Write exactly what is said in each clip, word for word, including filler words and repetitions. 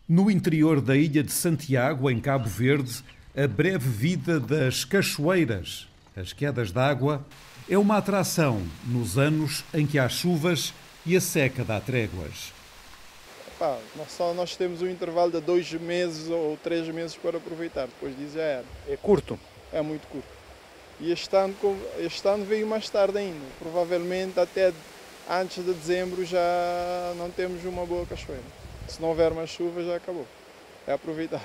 No interior da ilha de Santiago, em Cabo Verde, a breve vida das cachoeiras, as quedas d'água, é uma atração nos anos em que há chuvas e a seca dá tréguas. Pá, nós, só, nós temos um intervalo de dois meses ou três meses para aproveitar, depois disso já era. É curto? É muito curto. E este ano, este ano veio mais tarde ainda, provavelmente até antes de dezembro já não temos uma boa cachoeira. Se não houver mais chuva já acabou, é aproveitar.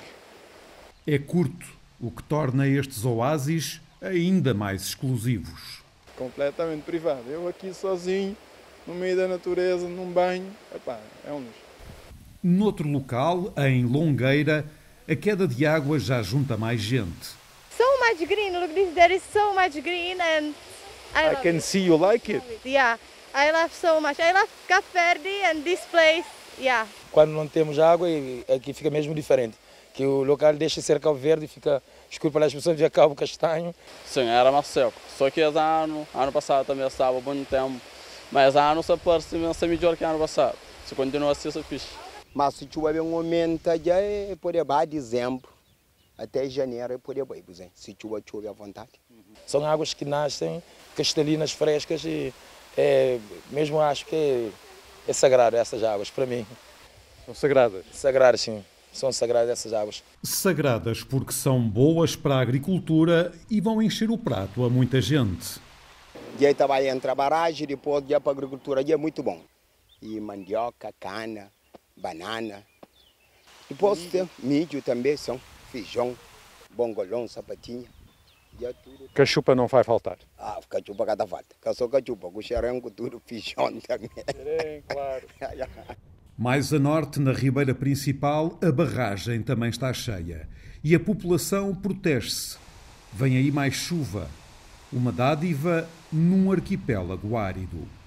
É curto, o que torna estes oásis ainda mais exclusivos. Completamente privado. Eu aqui sozinho, no meio da natureza, num banho, epá, é um luxo. Noutro local, em Longueira, a queda de água já junta mais gente. So much green, look this, there is so much green and I, I can it. see you like it. Yeah, I love so much. I love Cabo Verde and this place, yeah. Quando não temos água, aqui fica mesmo diferente. Que o local deixa de ser Cabo Verde e fica escuro para as pessoas ver Cabo Castanho. Sim, era mais seco. Só que esse ano, ano passado também estava bom tempo. Mas ano se parece melhor que ano passado. Se continua assim, se fixe. Mas se tiver um momento, já é por aí, dezembro, até janeiro, é por aí, se tiver chove à vontade. São águas que nascem cristalinas, frescas e é, mesmo acho que é, é sagrado essas águas, para mim. São sagradas? Sagradas, sim. São sagradas essas águas. Sagradas porque são boas para a agricultura e vão encher o prato a muita gente. Já estava entre a barragem, depois já para a agricultura, já é muito bom. E mandioca, cana, banana. Depois tem milho também, são feijão, bongolão, sapatinha. Já tudo. Cachupa não vai faltar? Ah, cachupa cada falta. Só cachupa, com xerengo, tudo, feijão também. Xerém, claro. Mais a norte, na ribeira principal, a barragem também está cheia. E a população protege-se. Vem aí mais chuva. Uma dádiva num arquipélago árido.